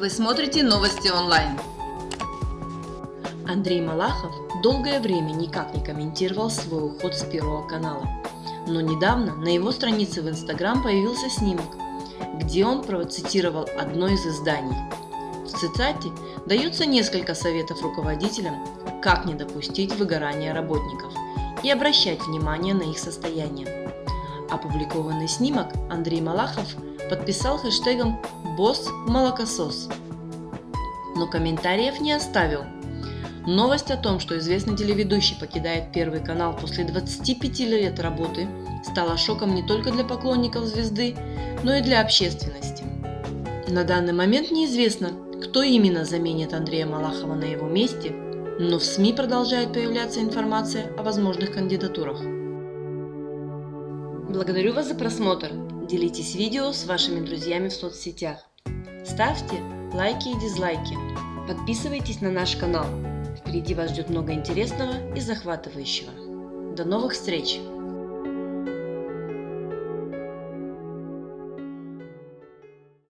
Вы смотрите новости онлайн. Андрей Малахов долгое время никак не комментировал свой уход с Первого канала. Но недавно на его странице в Instagram появился снимок, где он процитировал одно из изданий. В цитате даются несколько советов руководителям, как не допустить выгорания работников и обращать внимание на их состояние. Опубликованный снимок Андрей Малахов подписал хэштегом «Босс-молокосос», но комментариев не оставил. Новость о том, что известный телеведущий покидает Первый канал после 25 лет работы, стала шоком не только для поклонников звезды, но и для общественности. На данный момент неизвестно, кто именно заменит Андрея Малахова на его месте, но в СМИ продолжает появляться информация о возможных кандидатурах. Благодарю вас за просмотр. Делитесь видео с вашими друзьями в соцсетях. Ставьте лайки и дизлайки. Подписывайтесь на наш канал. Впереди вас ждет много интересного и захватывающего. До новых встреч!